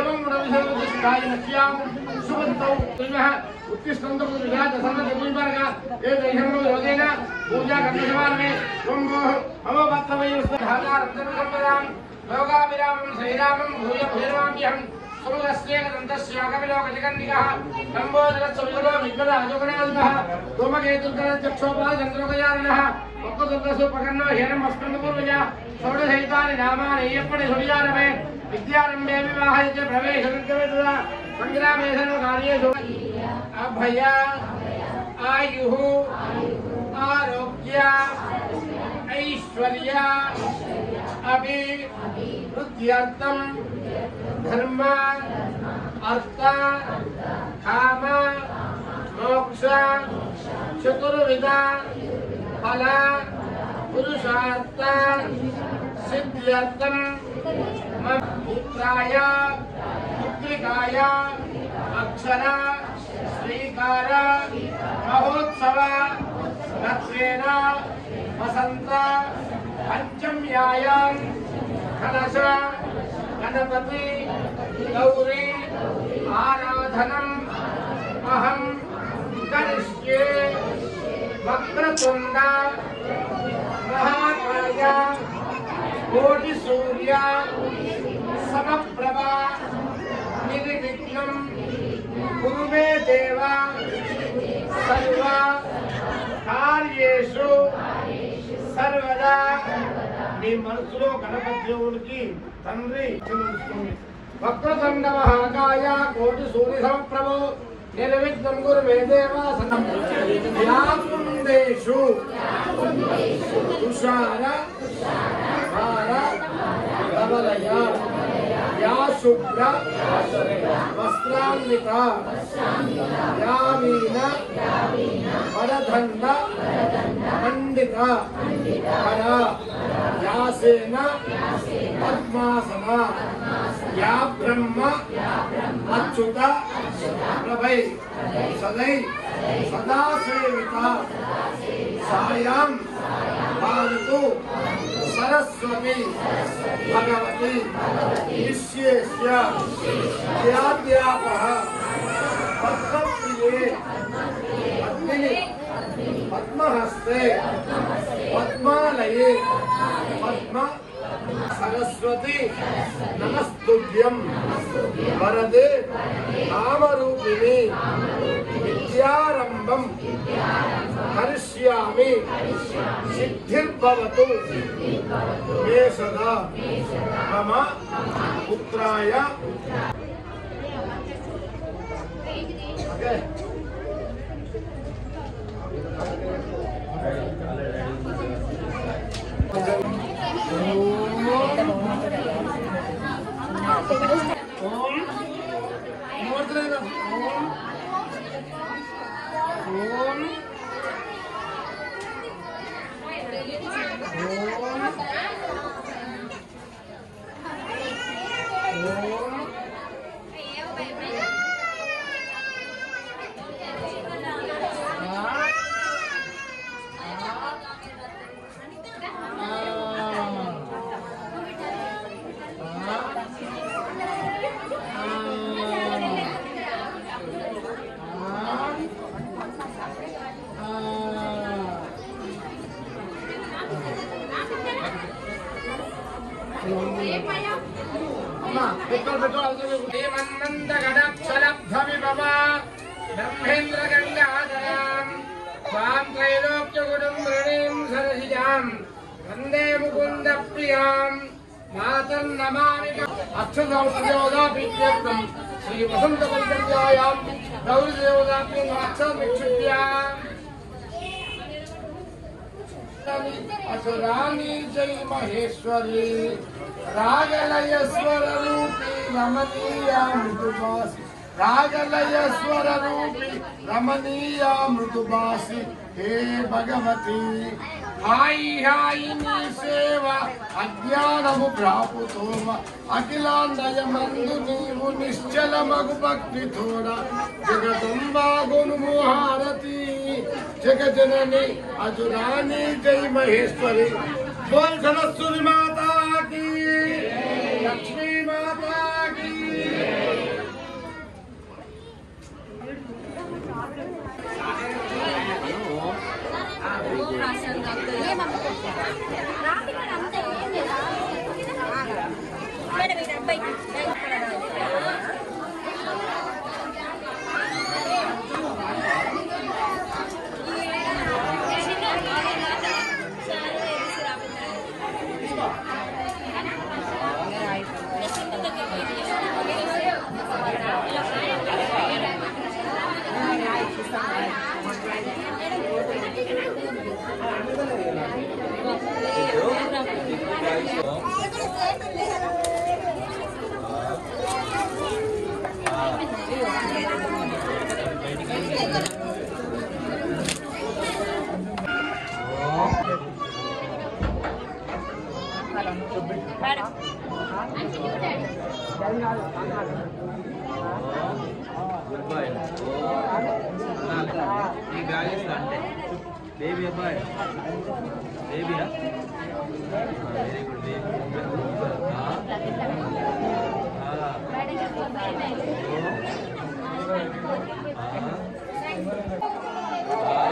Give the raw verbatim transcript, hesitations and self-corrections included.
एवं गुणविशेषाय नक्ष्यां सुबन्तौ तुमः उत्तिष्ठन्तु विराज सर्वजगुल्बर्गा ये दैहमो योगेन पूजा कर्मसमारणे त्वं मम वत्सवैस्तधातारब्धसम्पदां योगाभिरामं श्रीरामं भूय भूयमाम्यहं सुमगस्येन दन्तस्याकविलोकजगन्निकः लम्बोदरस्सविगुरो विद्वदाजोगणाल्पः धूमकेतुर्गणचक्षोपालचन्द्रोगयाननः वक्रदुर्गसुपकर्णो हेरमस्कन्दपूर्वजा षोडशैतानि नामानि अय्यप्पणि सुडियारमे विद्यारम्भे विवाहे च प्रवेशविद्यवेदुरा सङ्ग्रामे सर्वकार्येषु अभय आयुः आरोग्य ऐश्वर्य अभिवृद्ध्यर्थं धर्म अर्थ काम मोक्ष चतुर्विध फल पुरुषार्थ सिद्ध्यर्थं पुत्राय पुत्रिकाय अक्षर श्रीकार महोत्सव लक्ष्मेण वसंत पंचम्यायां कलश गणपति गौरी आराधनम् अहं करिष्ये वक्रतुंड महाकाय कोटिसूर्य समप्रभा निर्विघ्नं कुरु मे देव सर्व कार्येषु सर्वदा నీ మనసులో గణపతి దేవుడికి తండ్రి వక్రతుండ మహాకాయ కోటి సూర్య సమప్రభో నిర్విఘ్నం కురు మే దేవ యాకుందేషు తుషార భార కమలయ या शुभ्र वस्त्रान्वित या मीन वरदंड पंडित कर या सेन पद्मासन या ब्रह्म अच्युत प्रभै सदै सदा सेविता सायां पावतु सरस्वती भगवती विश्वेश्य व्याद्यापः पद्मप्रिये पद्मिनि पद्महस्ते पद्मालये पद्म सरस्वती नमस्तुभ्यं वरदे कामरूपिणी विद्यारंभं करिष्यामि सिद्धिर्भवतु मे सदा मम पुत्राय ब्रह्मेन्द्र गंगाधरां स्वां त्रैलोक्यगुरुं वृणीं सरसिजां वन्दे मुकुन्द प्रियां मातं नमामि अक्षसंस्कृतोदापीत्यर्थं श्री वसन्तपञ्चम्यायां गौरीदेवताभ्यं अक्षरविक्षुभ्यां असुरानी जय महेश्वरी रागलय स्वर रूपी रमणीया मृदुभासी रागलय स्वर रूपी रमणीया मृदुभासी हे भगवती हाई हाई नी सेवा अज्ञानमु प्रापुतोम अखिलांडय मंदु नीवु निश्चल मगु भक्ति थोड़ा जगदंबा गुणमु हारती जगजननी अजुरानी जय महेश्वरी बोल सरस्वती माता की लक्ष्मी माता की బేబీ అబ్బాయి బేబీయా వెరీ గుడ్ బేబీ ఆ